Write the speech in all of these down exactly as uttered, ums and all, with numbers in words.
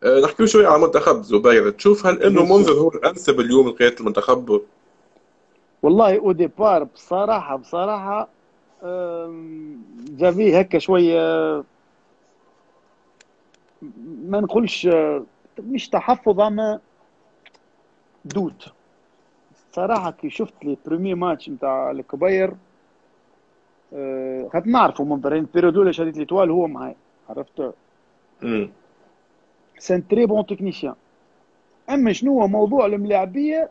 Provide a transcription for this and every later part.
أه نحكي شوي على منتخب زبير. تشوف هل انه بيان منذر سور. هو الانسب اليوم لقياده المنتخب؟ والله او ديبار بصراحه بصراحه أم، جافي هكا شويه، ما نقولش مش تحفظ، اما دوت. صراحه كي شفت لي بريمي ماتش نتاع الكبير، أه، خاطر نعرفوا منظرين البيريود الاولى شديت لي توال هو معاي، عرفت. امم سان تري بون تكنيسيان. اما شنو هو موضوع الملاعبيه،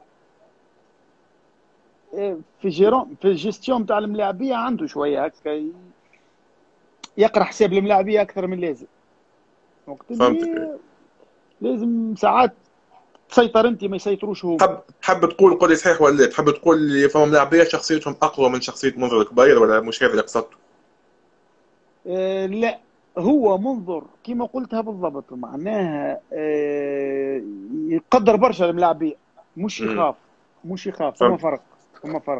أه، في جيرون في الجيستيون نتاع الملاعبيه عنده شويه هكا ي- يقرا حساب الملاعبيه اكثر من اللازم. وقت فهمتك. اللي لازم ساعات تسيطر انت، ما يسيطروش هما. تحب تحب تقول قولي صحيح ولا لا؟ تحب تقول لي فهم لاعبيه شخصيتهم اقوى من شخصيه منذر الكبير، ولا مش هذا اللي قصدته؟ آه لا، هو منظر كما قلتها بالضبط، معناها آه يقدر برشا الملاعبية، مش امم يخاف. مش يخاف، ثم فهمت. فرق. ثم فرق.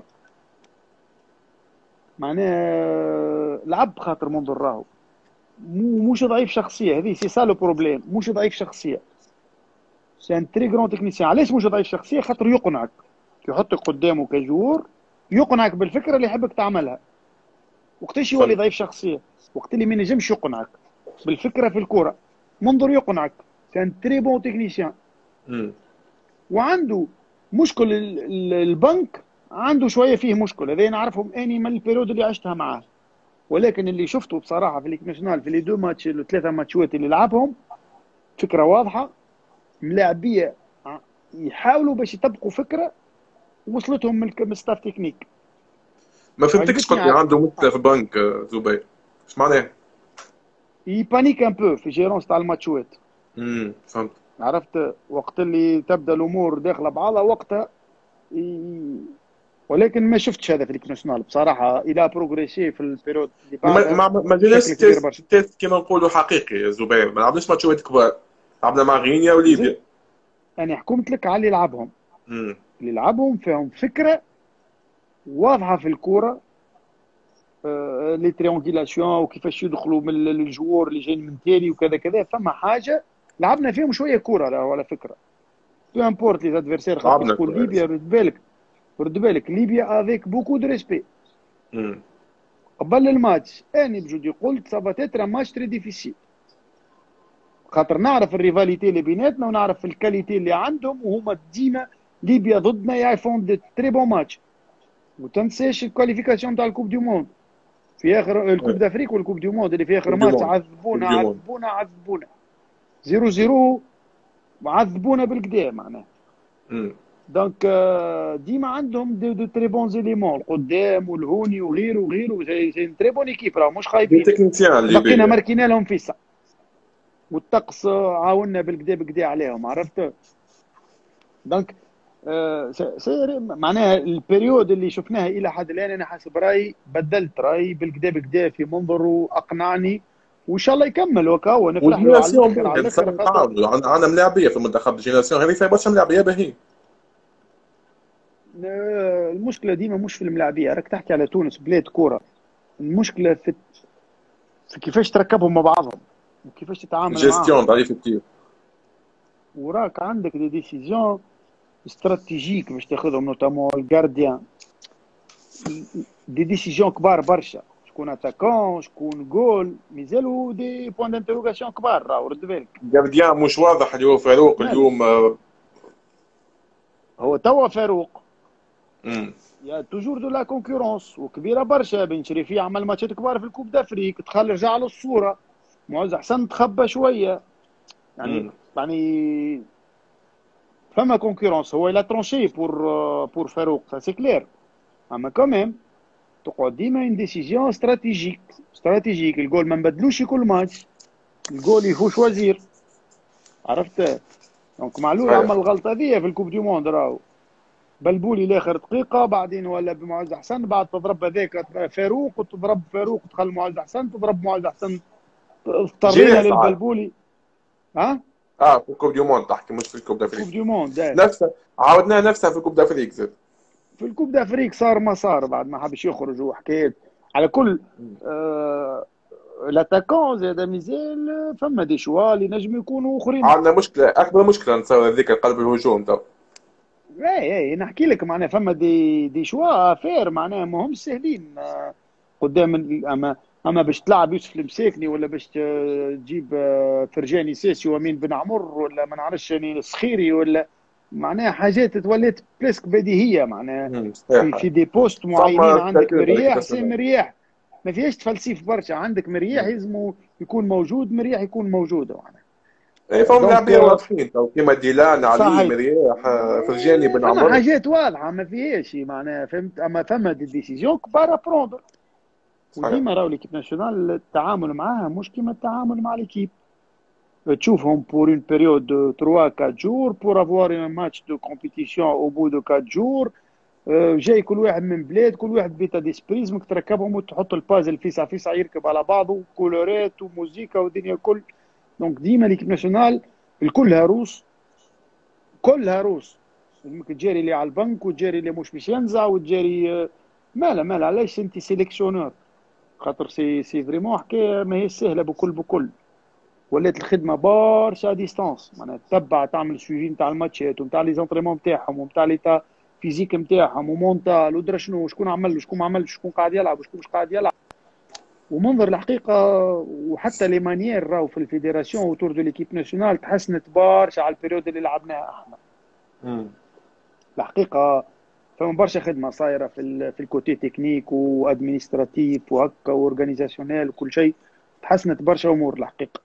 معناها لعب خاطر منظر راهو، مو مش ضعيف شخصية، هذه سي سا لو بروبليم، مش ضعيف شخصية. سي ان تري جرون تكنيسيان. علاش مش ضعيف شخصية؟ خاطر يقنعك، يحطك قدامه كجور، يقنعك بالفكرة اللي يحبك تعملها. وقتاش يولي فهمت. ضعيف شخصيه؟ وقت اللي ما ينجمش يقنعك بالفكره في الكوره. منظر يقنعك، كان تري بون تكنيسيان. امم وعنده مشكل ال- ال- البنك، عنده شويه فيه مشكل، هذا نعرفهم اني من البيريود اللي عشتها معاه. ولكن اللي شفته بصراحه في ليك ناسيونال في لي دو ماتش الثلاثه ماتشات اللي لعبهم، فكره واضحه. ملاعبيه ع- يحاولوا باش يطبقوا فكره وصلتهم من الك- من الستاف تكنيك. ما فهمتكش، وعجبتني قلت لي ع- عنده مشكله في البنك آه، زبير، ايش معناه؟ يبانيك ان بو في جيرونس تاع الماتشات. امم فهمت. عرفت، وقت اللي تبدا الامور داخله بعضها وقتها ي... ولكن ما شفتش هذا في ليك ناسيونال بصراحه، الى بروغريسي في البيريود اللي ما بعدها ما ما جيناش بشكل كبير تيست برشا. تيست كما نقولوا حقيقي يا زبير، ما لعبناش ماتشات كبار، لعبنا مع غينيا وليبيا. زي انا حكمت لك على اللي يلعبهم. امم اللي يلعبهم فيهم فكره واضحه في الكوره، آه لي تريونغيلاسيون وكيفاش يدخلوا من ال- الجوار اللي جايين من تالي وكذا كذا، فما حاجه لعبنا فيهم شويه كوره راهو على فكره. بو امبورت لي ادفيرسير، خاطر كي لعبنا تقول ليبيا كويس. رد بالك. رد بالك ليبيا افيك بوكو دو ريسبي. امم قبل الماتش اني بجدي قلت سافا تتر ماتش تري ديفيسيل، خاطر نعرف الريفاليتي اللي بيناتنا ونعرف الكاليتي اللي عندهم، وهما ديما ليبيا ضدنا يعرفون دي تري بون ماتش. وتنساش الكواليفيكاسيون تاع الكوب دي موند في اخر الكوب دافريك والكوب دي موند اللي في اخر كوب دي ماتش، موند. كوب عذبونا دي موند. عذبونا عذبونا زيرو زيرو، وعذبونا بالكدا معناه. امم دونك آه، ديما عندهم دي, دي تري بون زيليمون القدام والهوني وغيره وغيره، زي زي تري بون ايكيب راهو مش دي خايبين. تكنيسيان بقينا الليبيه. ماركينا لهم في الساعه، والطقس عاونا بالكدا بكدا عليهم، عرفت. دونك آه سير معناها البريود اللي شفناها الى حد الان، انا حسب رايي بدلت رايي بالكدا بكدا في منظر واقنعني. وان شاء الله يكمل وكا، نفرح له على والجينيراسيون الاخر على باهي الاخر نتصور خاطر. نتعاونوا، عندنا عندنا ملاعبيه في المنتخب الجينيراسيون هذه فيها برشا ملاعبيه باهيين. آه المشكله ديما مش في الملاعبيه، راك تحكي على تونس بلاد كوره. المشكله في, في كيفاش تركبهم مع بعضهم وكيفاش تتعامل معاهم. الجيستيون ضعيف كتير. وراك عندك دي ديسيزيون استراتيجيك باش تاخذهم، نوتامون الجارديان، دي ديسيجن كبار برشا. شكون اتاكون، شكون جول، مازالوا دي بوان دانتروغاسيون كبار، راهو رد بالك. جارديان مش واضح اللي هو فاروق ماله اليوم. آه، هو توا فاروق امم يا توجور دو لا كونكورونس وكبيره برشا. بن شريفي عمل ماتشات كبار في الكوب دافريك، دخل رجع للصوره. معز حسن تخبى شويه يعني. امم يعني فما كونكورونس، هو لا ترونشي بور بور فاروق سا سي كلير. اما كوميم تقعد ديما ان ديسيزيون استراتيجيك. استراتيجيك الجول ما نبدلوش كل ماتش، الجول يفو شوازير، عرفت. دونك معلول صحيح. عمل الغلطه ذي في الكوب دي موند راهو. بلبولي لاخر دقيقه، بعدين ولا بمعز حسن، بعد تضرب هذاك فاروق، وتضرب فاروق تخلي معز حسن، تضرب معز حسن، اضطرينا جيري ساعات. للبلبولي. ها اه في الكوب دي موند تحكي، مش في الكوب كوب دافريك. دي موند ده. نفسها عاودناها نفسها في الكوب دافريك زاد. في الكوب دافريك صار ما صار، بعد ما حبش يخرج وحكايات. على كل مم. آه لاتاكون زاد ميزيل فما دي شوا اللي نجم يكونوا اخرين. عندنا مشكله، اكبر مشكله نتصور هذيك قلب الهجوم تو. اي اي نحكي لك معناها فما دي دي شوا فير معناها ما هم سهلين آه، قدام ال- اما اما باش تلعب يوسف المساكني ولا باش ت- تجيب آه، فرجاني ساسي وامين بن عمر ولا ما نعرفش يعني الصخيري ولا معناها حاجات توليت بريسك بديهيه معناها مم، في صحيح. في دي بوست معينين. فما عندك تكلفه لكي مرياح سي ناسيونال. مرياح ما فيهاش تفلسيف برشا. عندك مرياح مم. يلزمو يكون موجود، مرياح يكون موجود معناها. اي فهم دونك لاعبين واضحين تو كيما ديلان علي صحيح. مرياح آه، فرجاني بن فما عمر. حاجات واضحه ما فيهاش شي معناها فهمت. اما فما دي ديسيزيون كبار ابروندر. صحيح. وديما راهو ليكيب ناسيونال التعامل معاها مش كيما التعامل مع ليكيب. تشوفهم pour une période de trois quatre jours pour avoir un match de compétition au bout de quatre jours. آه، جاي كل واحد من بلاد، كل واحد بيتا ديسبري لازمك تركبهم وتحط البازل فيسع فيسع يركب على بعضه، كولورات وموسيقى ودنيا كل. دونك ديما ليكيب ناسيونال الكلها روس، كلها روس. لازمك تجاري اللي على البنك وتجاري اللي مش باش ينزع وتجاري آه، مالا مالا علاش انت سيليكسيونور. خاطر سي سي فريمون حكايه ماهيش سهله بكل بكل. ولات الخدمه برشا ديستانس معناها تتبع تعمل سويفي نتاع الماتشات ونتاع لي زونطريمون نتاعهم ونتاع ليتا فيزيك نتاعهم ومونتال ودرا شنو شكون عمل شكون ما عملش شكون قاعد يلعب وشكون مش قاعد يلعب. ومنظر الحقيقه وحتى لي مانيير راهو في الفيدراسيون اوتور دو ليكيب ناسيونال تحسنت برشا على البريود اللي لعبناها احنا. مم. الحقيقه فما برشا خدمه صايره في ال في الكوتي تكنيك وادمينستراتيف وهكا واورجانيزاسيونيل وكل شيء. تحسنت برشا امور الحقيقه.